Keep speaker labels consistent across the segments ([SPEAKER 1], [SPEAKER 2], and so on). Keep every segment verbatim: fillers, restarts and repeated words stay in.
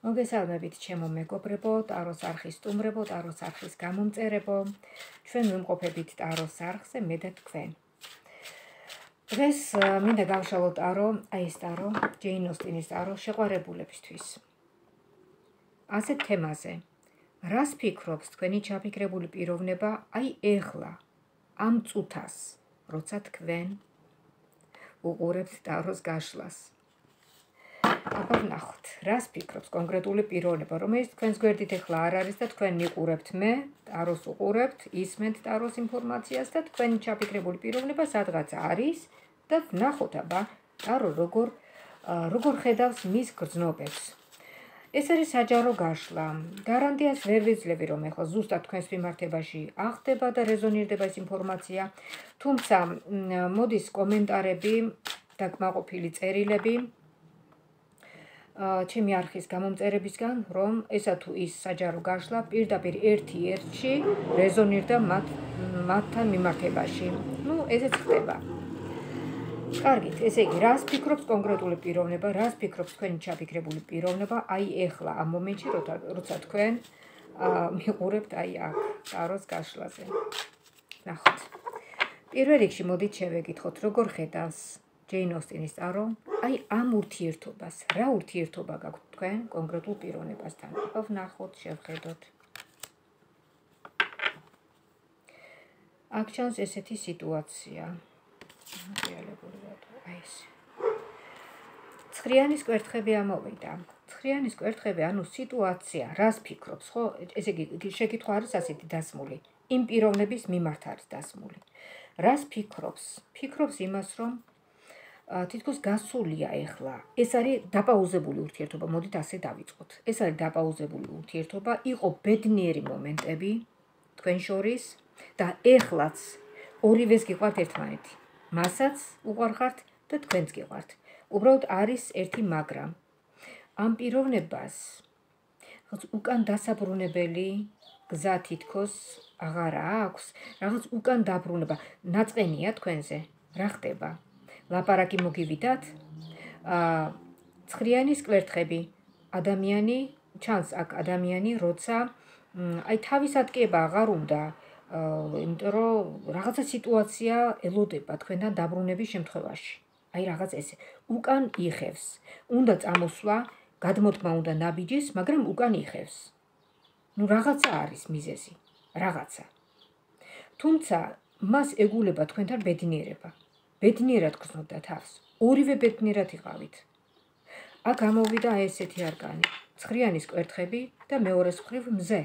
[SPEAKER 1] მოგესალმებით ჩემო მეგობრებო, ტაროს არხის სტუმრებო, ტაროს არხის გამომწერებო. ჩვენ ვიმყოფებით ტაროს არხზე, მე და თქვენ. დღეს მინდა გავშალო ტარო, აი ეს ტარო, ჯეინ ოსტინის ტარო შეყვარებულებისთვის. ასეთ თემაზე. რას ფიქრობს თქვენი ჩაფიქრებული პიროვნება აი ეხლა, ამ წუთას, როცა თქვენ უყურებთ ტაროს გაშლას. აბა ვნახოთ, რას ფიქრობს კონკრეტული პიროვნება, რომელიც თქვენს გვერდით ეხლა არ არის და თქვენ მიყურებთ მე, ტაროს უყურებთ, ისმენთ ტაროს ინფორმაციას და თქვენი ჩაფიქრებული პიროვნება სადღაც არის და ვნახოთ აბა ტარო როგორ როგორ ხედავს მის გრძნობებს. ეს არის საჯარო გაშლა. გარანტიას ვერ ვიძლევი, რომ ეხლა ზუსტად თქვენს მიმართებაში ახდება და რეზონირდება ეს ინფორმაცია, თუმცა მოდის კომენტარები და კმაყოფილი წერილები ჩემი არხის გამომწერებისგან, რომ ესა თუ ის საჯარო გაშლა პირდაპირ ერთი ერთში რეზონირდა მათ მათთან მიმართებაში. ნუ ესეც ხდება. კარგით, ესე იგი, რას ფიქრობს კონკრეტული პიროვნება, რას ფიქრობს თქვენი ჩაფიქრებული პიროვნება, აი ეხლა ამ მომენტში, როცა თქვენ მიყურებთ აი აქ ტაროს გაშლაზე. ნახოთ. პირველ რიგში მოდით შევეკითხოთ, როგორ ხედავს ჯეინ ოსტინის ტარო, აი ამ ურთიერთობას, რა ურთიერთობა გაქვთ თქვენ კონკრეტულ პიროვნებასთან. აბა ვნახოთ, შევხედოთ. აქ ჩანს ესეთი სიტუაცია. რეალებული რატო? აი ეს. ცხრიანის კვერთხები ამოვიდა. ცხრიანის კვერთხები, ანუ სიტუაცია, რას ფიქრობს, ხო? ესე იგი, შეკითხვა არის ასეთი დასმული. იმ პიროვნების მიმართ არის დასმული. რას ფიქრობს? ფიქრობს იმას, რომ თითქოს გასულია ეხლა. ეს არის დაპაუზებული ურთიერთობა, მოდით ასე დავიწყოთ. ეს არის დაპაუზებული ურთიერთობა, იყო ბედნიერი მომენტები თქვენ შორის და ეხლაც ორივეს გიყვართ ერთმანეთი. მასაც უყვარხართ და თქვენც გიყვართ. უბრალოდ არის ერთი მაგრამ. ამ პიროვნებას უკან დასაბრუნებელი გზა თითქოს აღარ აქვს, რაღაც უკან დაბრუნება ნაწყენია თქვენზე. რა ხდება? ლაპარაკი მოგივიდათ, ცხრიანის კვერთხები, ადამიანი, ჩანს აქ ადამიანი, როცა აი თავის ატკიება აღარ უნდა, იმიტომ რომ რაღაცა სიტუაცია ელოდება თქვენთან დაბრუნების შემთხვევაში. აი რაღაც ესე, უკან იხევს, უნდა წამოსვლა, გადმოდგმა უნდა ნაბიჯის, მაგრამ უკან იხევს. ნუ რაღაცა არის მიზეზი, რაღაცა. თუმცა მას ეგულება თქვენთან ბედნიერება. ბედნიერად გრძნობდა თავს. ორივე ბედნიერად იყავით. აქ გამოვიდა ესეთი არკანი. ცხრიანის კვერთხები და მეორეს მხრივ მზე.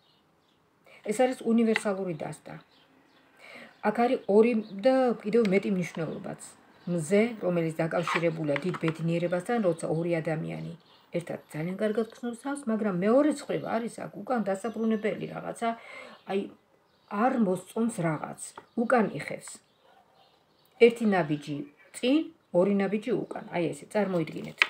[SPEAKER 1] ეს არის უნივერსალური დასტა. აქ არის ორი და კიდევ მეტი მნიშვნელობაც. მზე, რომელიც დაკავშირებულია დიდ ბედნიერებასთან, როცა ორი ადამიანი ერთად ძალიან კარგად გრძნობს თავს, მაგრამ მეორე მხრივ არის აქ უკან დასაბრუნებელი რაღაცა, აი არ მოსწონს რაღაც, უკან იხევს. ერთი ნაბიჯი წინ, ორი ნაბიჯი უკან. აი ესე, წარმოიდგინეთ.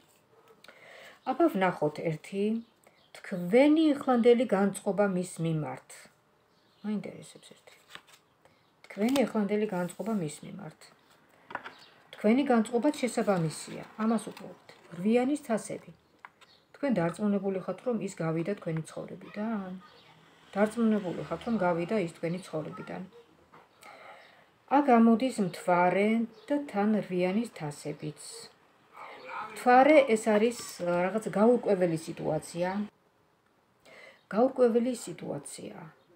[SPEAKER 1] აბა ვნახოთ ერთი თქვენი ახლანდელი განწყობა მის მიმართ. მაინტერესებს ერთი. თქვენი ახლანდელი განწყობა მის მიმართ. თქვენი განწყობაც შესაბამისია. ამას უყურებთ. რვიანის თასები. თქვენ დარწმუნებული ხართ, რომ ის გავიდა თქვენი ცხოვრებიდან? დარწმუნებული ხართ, რომ გავიდა ის თქვენი ცხოვრებიდან? აქ გამოდის მთვარე და თან რვიანის თასებიც. მთვარე ეს არის რაღაც გაურკვეველი სიტუაცია. გაურკვეველი სიტუაცია.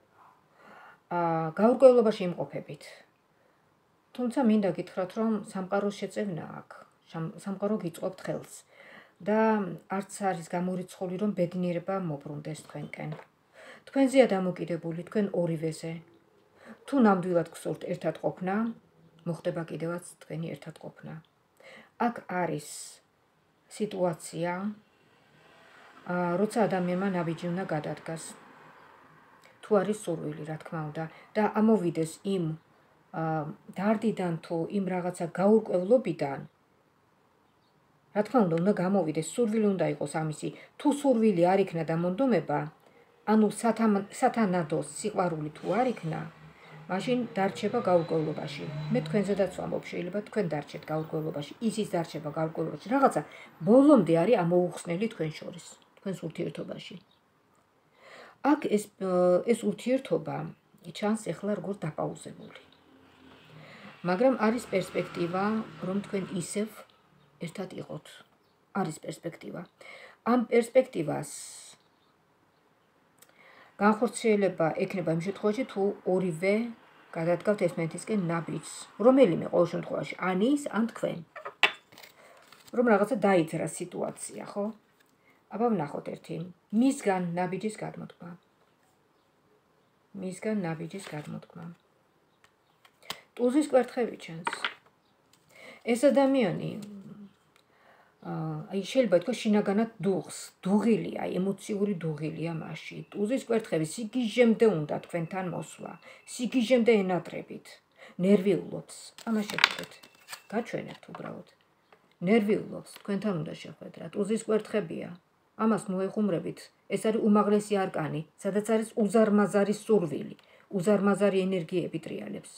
[SPEAKER 1] აა გაურკვევლობაში იმყოფებით. თუმცა მინდა გითხრათ, რომ სამყაროს შეწევნა აქ. სამყარო გიწყობთ ხელს და არც არის გამორიცხული, რომ ბედნიერება მობრუნდეს თქვენკენ. თქვენზეა დამოკიდებული, თქვენ ორივეზე. თუ ნამდვილად გსურთ ერთად ყოფნა, მოხდება კიდევაც თქვენი ერთად ყოფნა. აქ არის სიტუაცია, როცა ადამიანმა ნაბიჯი უნდა გადადგას. თუ არის სურვილი, რა თქმა უნდა, და ამოვიდეს იმ დარდიდან თუ იმ რაღაცა გაურკვევლობიდან, რა თქმა უნდა, უნდა გამოვიდეს, სურვილი უნდა იყოს ამისი. თუ სურვილი არ იქნა და მონდომება, ანუ სათანადო სიყვარული თუ არ იქნა, მაშინ დარჩება გაურკვევლობაში. მე თქვენზედაც ვამბობ, შეიძლება თქვენ დარჩეთ გაურკვევლობაში, ისიც დარჩება გაურკვევლობაში. რაღაცა ბოლომდე არის ამოუხსნელი თქვენ შორის. თქვენს ურთიერთობაში. აქ ეს ეს ურთიერთობა ჩანს ეხლა როგორ დაპაუზებული. მაგრამ არის პერსპექტივა, რომ თქვენ ისევ ერთად იყოთ. არის პერსპექტივა. ამ პერსპექტივას განხორციელება ექნება იმ შემთხვევაში, თუ ორივე გადადგავთ ერთმანეთისკენ ნაბიჯს, რომელიმე ყოველ შემთხვევაში ან ის, ან თქვენ. რომ რაღაცა დაიძრა სიტუაცია, ხო? აბა ვნახოთ ერთი. მისგან ნაბიჯის გადმოდგმა. მისგან ნაბიჯის გადმოდგმა. ტუზის კვერთხები ჩანს. ეს ადამიანი აი შეიძლება ითქვას შინაგანად დუღს, დუღილია, აი ემოციური დუღილია მასში. ტუზის კვერთხები სიგიჟემდე უნდა თქვენთან მოსვლა, სიგიჟემდე ენატრებით, ნერვიულობს. ამას შეხედეთ. გაჩვენებთ უბრალოდ. ნერვიულობს, თქვენთან უნდა შეხვედრა. ტუზის კვერთხებია. ამას მოეხუმრებით, ეს არის უმაღლესი არკანი, სადაც არის უზარმაზარი სურვილი, უზარმაზარი ენერგიები ტრიალებს.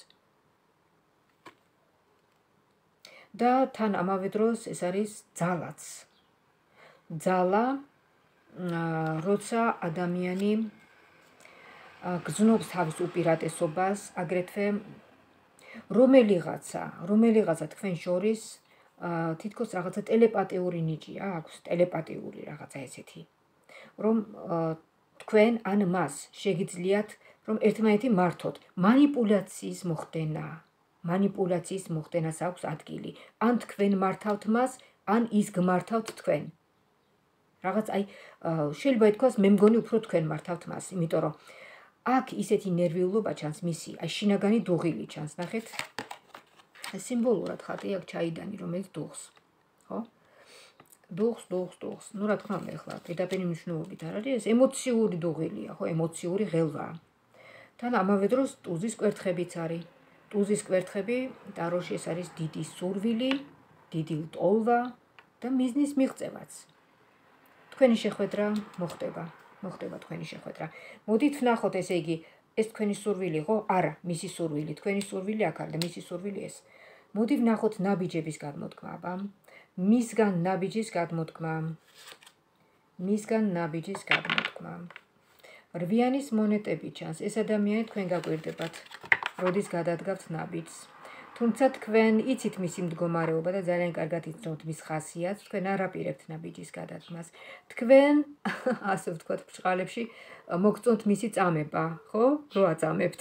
[SPEAKER 1] და თან ამავე დროს ეს არის ძალაც. ძალა, როცა ადამიანი გრძნობს თავის უპირატესობას, აგრეთვე რომელიღაცა, რომელიღაცა თქვენ შორის თითქოს რაღაცა ტელეპათიური ნიჭია აქვს, ტელეპათიური რაღაცა ესეთი. რომ თქვენ ან მას შეგიძლიათ, რომ ერთმანეთი მართოთ, манипуляციის მოხდენა. манипуляციის მოხდენას აქვს ადგილი. ან თქვენ მართავთ მას, ან ის გმართავთ თქვენ. რაღაც აი შეიძლება ითქვას, მე მგონი უფრო თქვენ მართავთ მას, იმიტომ რომ აქ ისეთი ნერვიულობა ჩანს მისი, აი შინაგანი დუღილი ჩანს, ნახეთ? სიმბოლურად ხატი აქვს ჩაიდანი, რომელიც დუღს, ხო? დუღს, დუღს, დუღს. ნუ რა თქმა უნდა, ახლა პირდაპირ მნიშვნელობით არ არის, ეს ემოციური დუღილია, ხო, ემოციური ღელვა. თან ამავე დროს ტუზის კვერთხებიც არის. ტუზის კვერთხები ტაროში ეს არის დიდი სურვილი, დიდი ლტოლვა და მიზნის მიღწევაც. თქვენი შეხვედრა მოხდება, მოხდება თქვენი შეხვედრა. მოდით ვნახოთ, ესე იგი, ეს თქვენი სურვილი იყო? არა, მისი სურვილი, თქვენი სურვილი აქ არის და მისი სურვილი ეს. მოდი ვნახოთ ნაბიჯების გადმოდგმა, აბა. მისგან ნაბიჯის გადმოდგმა. მისგან ნაბიჯის გადმოდგმა. რვიანის მონეტები ჩანს. ეს ადამიანი თქვენ გაგვირდებათ. როდის გადადგავთ ნაბიჯს. თუმცა თქვენ იცით მისი მდგომარეობა და ძალიან კარგად იცნობთ მის ხასიათს, თქვენ არ აპირებთ ნაბიჯის გადადგმას. თქვენ, ასე ვთქვათ, ბრჭყალებში მოგწონთ მისი წამება, ხო? რო აწამებთ.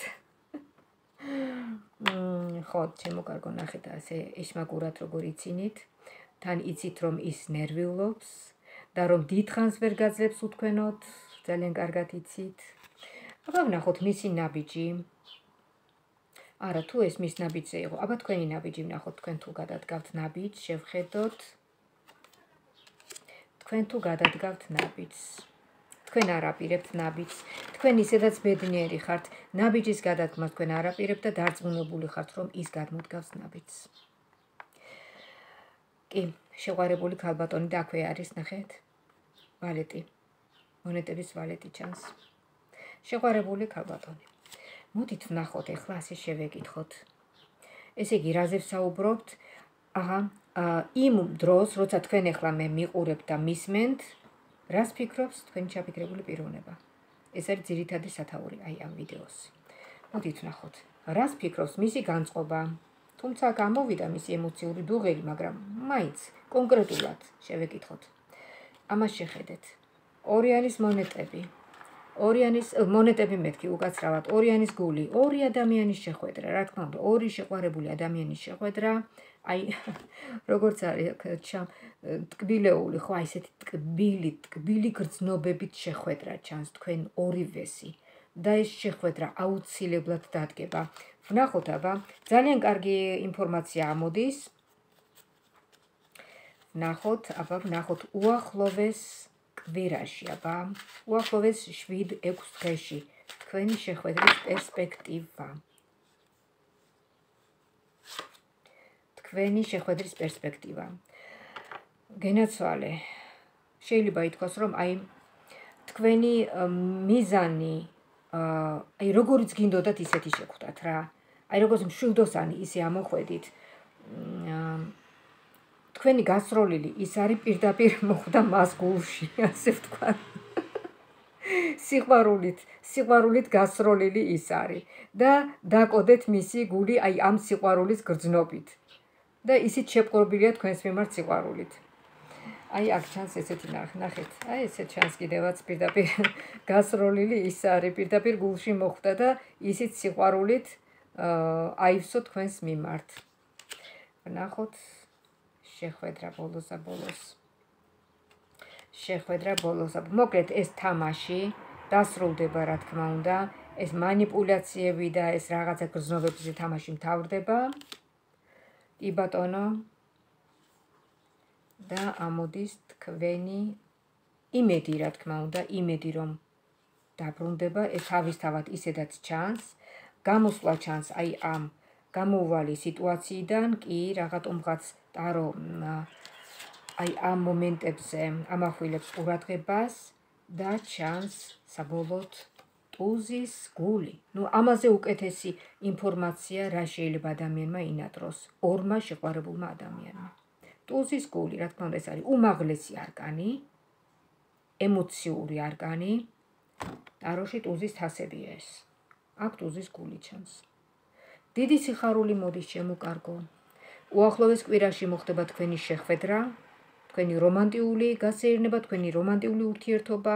[SPEAKER 1] ხო, ჩემო კარგო, ნახეთ, ასე ეშმაკურად როგორ იცინით. თან იცით, რომ ის ნერვიულობს და რომ დიდხანს ვერ გაძლებს უთქვენოთ, ძალიან კარგად იცით. აბა ვნახოთ მისი ნაბიჯი. არა, თუ ეს მის ნაბიჯზე იყო, აბა თქვენი ნაბიჯი ვნახოთ, თქვენ თუ გადადგავთ ნაბიჯს, შევხედოთ. თქვენ თუ გადადგავთ ნაბიჯს. თქვენ არ აპირებთ ნაბიჯს. თქვენ ისედაც ბედნიერი ხართ, ნაბიჯის გადადგმას თქვენ არ აპირებთ და დარწმუნებული ხართ, რომ ის გადმოდგავს ნაბიჯს. კი, შეყვარებული ქალბატონი და აქვე არის, ნახეთ. ვალეტი. მონეტების ვალეტი ჩანს. შეყვარებული ქალბატონი. მოდით ვნახოთ, ეხლა ასე შევეკითხოთ. ესე იგი, რაზე ვსაუბრობთ? აჰა, იმ დროს, როცა თქვენ ეხლა მე მიყურებთ და მისმენთ, რას ფიქრობს თქვენი ჩაფიქრებული პიროვნება? ეს არის ძირითადი სათაური აი ამ ვიდეოს. მოდით ვნახოთ, რას ფიქრობს მისი განწყობა? თუმცა გამოვიდა მისი ემოციური დუღილი, მაგრამ მაინც კონკრეტულად შევეკითხოთ. ამას შეხედეთ. ორიანის მონეტები. ორიანის მონეტები მეთქი უკაცრავად, ორიანის გული, ორი ადამიანის შეხვედრა, რა თქმა უნდა, ორი შეყვარებული ადამიანის შეხვედრა, აი როგორც არის ტკბილეული, ხო, აი ესეთი ტკბილი, ტკბილი გრძნობებით შეხვედრა ჩანს თქვენ ორივესი და ეს შეხვედრა აუცილებლად დადგება. ვნახოთ, აბა, ძალიან კარგი ინფორმაცია ამოდის. ვნახოთ, აბა, ვნახოთ უახლოვეს კვირაში, აბა, უახლოვეს შვიდ ექვს დღეში თქვენი შეხვედრის პერსპექტივა. თქვენი შეხვედრის პერსპექტივა. გენაცვალე. შეიძლება ითქვას, რომ აი თქვენი მიზანი, აი როგორიც გინდოდათ ისეთი შეხვდათ რა. აი როგორც მშვიდოსანი ისე ამოხვედით. თქვენი გასროლილი ის არის პირდაპირ მოხვდა მას გულში, ასე ვთქვა. სიყვარულით, სიყვარულით გასროლილი ის არის და დაკოდეთ მისი გული აი ამ სიყვარულის გრძნობით. და ისიც შეპყრობილია თქვენს მიმართ სიყვარულით. აი აქ ჩანს ესეთი ნახეთ. აი ესე ჩანს კიდევაც პირდაპირ გასროლილი ის არის, პირდაპირ გულში მოხვდა და ისიც სიყვარულით აივსო თქვენს მიმართ. ნახოთ შეხვედრა ბოლოსა ბოლოს. შეხვედრა ბოლოსა. მოკლედ ეს თამაში დასრულდება, რა თქმა უნდა, ეს მანიპულაციები და ეს რაღაცა გრძნობებზე თამაში მთავრდება. კი ბატონო. და ამოდის თქვენი იმედი, რა თქმა უნდა, იმედი რომ დაბრუნდება, ეს თავისთავად ისედაც ჩანს, გამოსვლა ჩანს აი ამ გამოუვალი სიტუაციიდან, კი რაღაცომღაც ტარო აი ამ მომენტებზე ამახვილებს ყურადღებას და ჩანს საბოლოოდ ტუზის გული. ნუ ამაზე უკეთესი ინფორმაცია რა შეიძლება ადამიანმა ინატროს ორმა შეყვარებულმა ადამიანმა. ტუზის გული, რა თქმა უნდა, ეს არის უმაღლესი არკანი, ემოციური არკანი. ტაროში ტუზის თასებია ეს. აქ ტუზის გული ჩანს. დიდი სიხარული მოდის ჩემო კარგო. უახლოეს კვირაში მოხდება თქვენი შეხვედრა, თქვენი რომანტიული გასეირნება, თქვენი რომანტიული ურთიერთობა.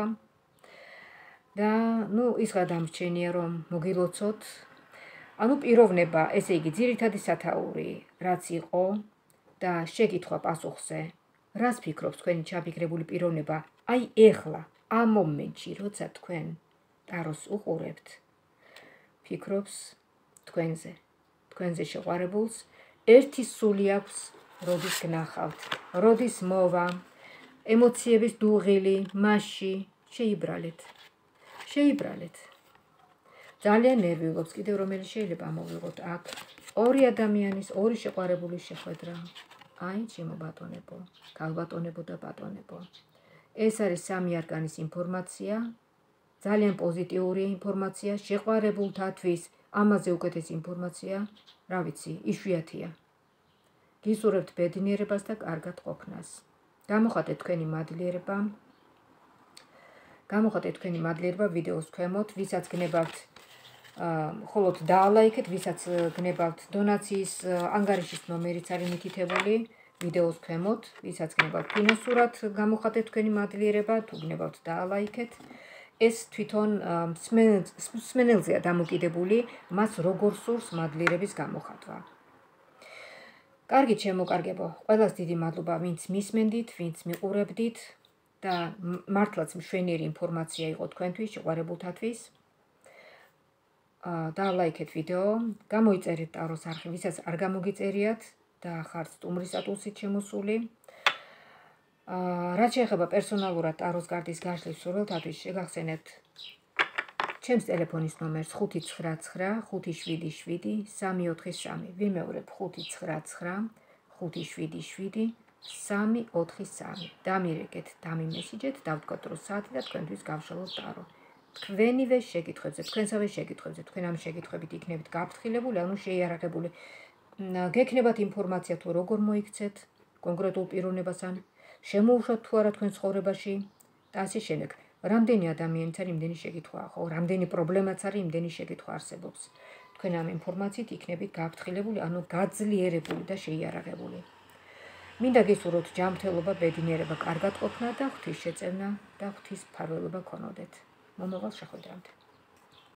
[SPEAKER 1] და ნუ ის გადამრჩენია რომ მოგილოცოთ. ანუ პიროვნება, ესე იგი ძირითადი სათაური, რაც იყო და შეკითხვა პასუხზე. რას ფიქრობს თქვენი ჩაფიქრებული პიროვნება? აი ეხლა, ამ მომენტში, როცა თქვენ ტაროს უყურებთ, ფიქრობს თქვენზე, თქვენზე შეყვარებულს, ერთი სული აქვს, როდის გნახავთ, როდის მოვა, ემოციების დუღილი, მასში, შეიბრალეთ. შეიბრალეთ. ძალიან ნერვიულობს, კიდევ რომელი შეიძლება ამოვიღოთ აქ. ორი ადამიანის, ორი შეყვარებულის შეხვედრა. აი, ჩემო ბატონებო, ქალბატონებო და ბატონებო. ეს არის სამი არკანის ინფორმაცია, ძალიან პოზიტიური ინფორმაცია, შეყვარებულთათვის ამაზე უკეთესი ინფორმაცია, რა ვიცი, იშვიათია. გისურვებთ ბედნიერებას და კარგად ყოფნას. გამოხატეთ თქვენი მადლიერება. გამოხატეთ თქვენი მადლიერება ვიდეოს ქვემოთ, ვისაც გნებავთ ხოლოდ დაალაიქეთ, ვისაც გნებავთ დონაციის ანგარიშის ნომერიც არის მითითებული ვიდეოს ქვემოთ, ვისაც გნებავთ ფინანსურად გამოხატეთ თქვენი მადლიერება, თუ გნებავთ დაალაიქეთ. ეს თვითონ მსმენელზეა დამოკიდებული, მას როგორ სურს მადლიერების გამოხატვა. კარგი შემოკარგებო, ყველას დიდი მადლობა, ვინც მისმენდით, ვინც მიყურებდით და მართლაც მშვენიერი ინფორმაცია იყო თქვენთვის, შეყვარებულთათვის. დაალაიქეთ ვიდეო, გამოიწერეთ ტაროს არხი, ვისაც არ გამოგიწერიათ და ხართ სტუმრის სტატუსით შემოსული. რაც შეეხება პერსონალურად ტაროს კარტის გაშლის მსურველთათვის, შეგახსენებთ ჩემს ტელეფონის ნომერს ხუთი ცხრა ცხრა ხუთი შვიდი შვიდი სამი ოთხი სამი. ვიმეორებ ხუთი ცხრა ცხრა ხუთი შვიდი შვიდი სამი ოთხი სამი. დამირეკეთ, დამიმესიჯეთ, დავთქვათ რო საათი და თქვენთვის გავშალოთ ტარო. თქვენივე შეკითხვებზე, თქვენსავე შეკითხვებზე, თქვენ ამ შეკითხვებით იქნებით გაფრთხილებული, ანუ შეიარაღებული. გექნებათ ინფორმაცია თუ როგორ მოიქცეთ კონკრეტულ პიროვნებასთან, შემოუშვათ თუ არა თქვენ ცხოვრებაში და ასე შემდეგ. რამდენი ადამიანიც არის, იმდენი შეკითხვა, ხო, რამდენი პრობლემაც არის, იმდენი შეკითხვა არსებობს. თქვენ ამ ინფორმაციით იქნებით გაფრთხილებული, ანუ გაძლიერებული და შეიარაღებული. მინდა გისურვოთ ჯანმრთელობა, ბედნიერება, კარგად ყოფნა და ღვთის შეწევნა და ღვთის მფარველობა გქონოდეთ. მომავალ შეხვედრამდე.